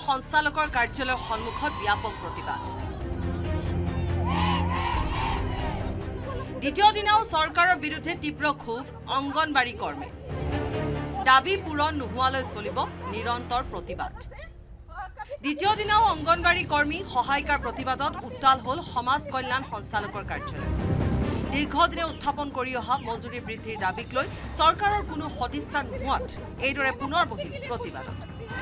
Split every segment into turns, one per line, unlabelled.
সঞ্চালকৰ কাৰ্যালয়ৰ সন্মুখত ব্যাপক প্ৰতিবাদ দ্বিতীয় দিনাও চৰকাৰৰ বিৰুদ্ধে তীব্ৰ ক্ষোভ অংগনবাড়ী কৰ্মী দাবী পূৰণ নোহোৱালৈ চলিব নিৰন্তৰ প্ৰতিবাদ দ্বিতীয় দিনাও অংগনবাড়ী কৰ্মী সহায়িকাৰ প্ৰতিবাদত উত্তাল হ'ল সমাজ কল্যাণ সঞ্চালকৰ কাৰ্যালয় দীৰ্ঘদিনে উত্থাপন কৰি অহা মজুৰি বৃদ্ধিৰ দাবীক লৈ চৰকাৰৰ কোনো সদিচ্ছা নোহোৱাত এইদৰে পুনৰ বহিল প্ৰতিবাদত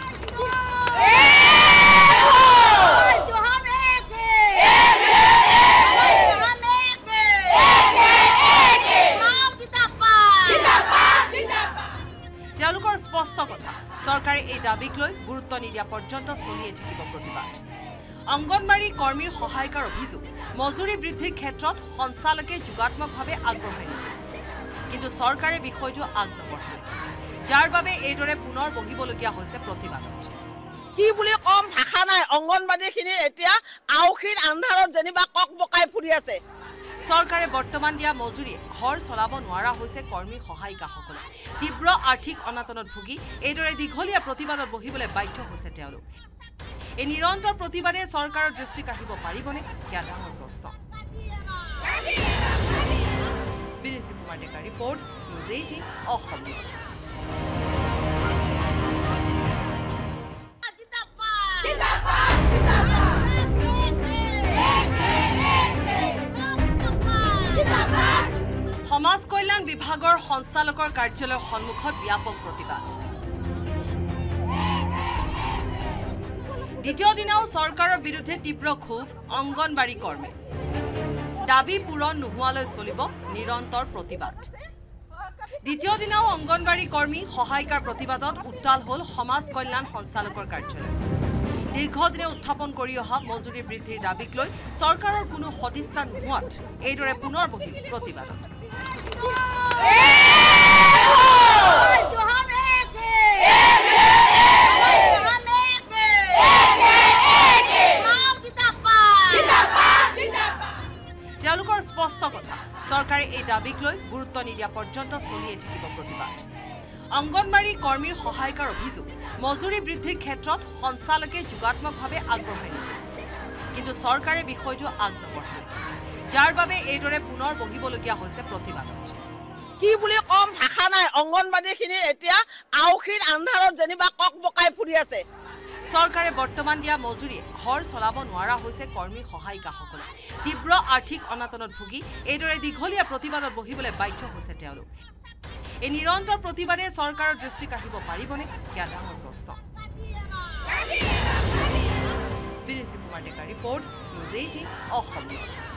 তেওঁলোকৰ স্পষ্ট কথা চৰকাৰে এই দাবীক লৈ গুৰুত্ব নিদিয়া পৰ্যন্ত চলিয়ে থাকিব প্ৰতিবাদ অংগনবাড়ী কৰ্মীৰ সহায়িকাৰ অভিযোগ মজুৰি বৃদ্ধিৰ ক্ষেত্ৰত সঞ্চালকে যোগাত্মকভাৱে আগবঢ়াই দিছে কিন্তু চৰকাৰে বিষয়টো আগনবঢ়ায় যাৰ বাবে এইদৰে পুনৰ বহিবলগীয়া হৈছে প্ৰতিবাদত
কি বুলি কম ভাষা নাই অংগনবাড়ীখিনি এতিয়া আউখিৰ আন্ধাৰত যেনিবা কক বকাই ফুৰি আছে
চৰকাৰে বৰ্তমান দিয়া মজুৰিয়ে ঘৰ চলাব নোৱাৰা হৈছে কৰ্মী সহায়িকাসকলে তীব্ৰ আৰ্থিক অনাটনত ভুগি এইদৰে দীঘলীয়া প্ৰতিবাদত বহিবলৈ বাধ্য হৈছে তেওঁলোক এই নিৰন্তৰ প্ৰতিবাদে চৰকাৰৰ দৃষ্টি কাঢ়িব পাৰিবনে সেয়া ডাঙৰ প্ৰশ্ন বিৰিঞ্চি কুমাৰ ডেকাৰ ৰিপৰ্ট নিউজ 18 অসম সমাজ কল্যাণ বিভাগৰ সঞ্চালকৰ কাৰ্যালয়ৰ সন্মুখত ব্যাপক প্ৰতিবাদ দ্বিতীয় দিনাও চৰকাৰৰ বিৰুদ্ধে তীব্ৰ ক্ষোভ অংগনবাড়ী কৰ্মী দাবী পূৰণ নোহোৱালৈ চলিব নিৰন্তৰ প্ৰতিবাদ দ্বিতীয় দিনাও অংগনবাড়ী কৰ্মী সহায়িকাৰ প্ৰতিবাদত উত্তাল হ'ল সমাজ কল্যাণ সঞ্চালকৰ কাৰ্যালয় দীৰ্ঘদিনে উত্থাপন কৰি অহা মজুৰি বৃদ্ধিৰ দাবীক লৈ চৰকাৰৰ কোনো সদিচ্ছা নোহোৱাত এইদৰে পুনৰ বহিল প্ৰতিবাদত তেওঁলোকৰ স্পষ্ট কথা চৰকাৰে এই দাবীক লৈ গুৰুত্ব নিদিয়া পৰ্যন্ত চলিয়ে থাকিব প্ৰতিবাদ অংগনবাড়ী কৰ্মীৰ সহায়িকাৰ অভিযোগ মজুৰি বৃদ্ধিৰ ক্ষেত্ৰত সঞ্চালকে যোগাত্মকভাৱে আগবঢ়াই দিছে কিন্তু চৰকাৰে বিষয়টো আগনবঢ়ায় যাৰ বাবে এইদৰে পুনৰ বহিবলগীয়া হৈছে প্ৰতিবাদত
কি বুলি কম ভাষা নাই অংগনবাড়ীখিনি এতিয়া আউখিৰ আন্ধাৰত যেনিবা কক বকাই ফুৰি আছে
চৰকাৰে বৰ্তমান দিয়া মজুৰিয়ে ঘৰ চলাব নোৱাৰা হৈছে কৰ্মী সহায়িকাসকলে তীব্ৰ আৰ্থিক অনাটনত ভুগি এইদৰে দীঘলীয়া প্ৰতিবাদত বহিবলৈ বাধ্য হৈছে তেওঁলোক এই নিৰন্তৰ প্ৰতিবাদে চৰকাৰৰ দৃষ্টি কাঢ়িব পাৰিবনে সেয়া ডাঙৰ প্ৰশ্ন বিৰিঞ্চি কুমাৰ ডেকাৰ ৰিপৰ্ট নিউজ 18 অসম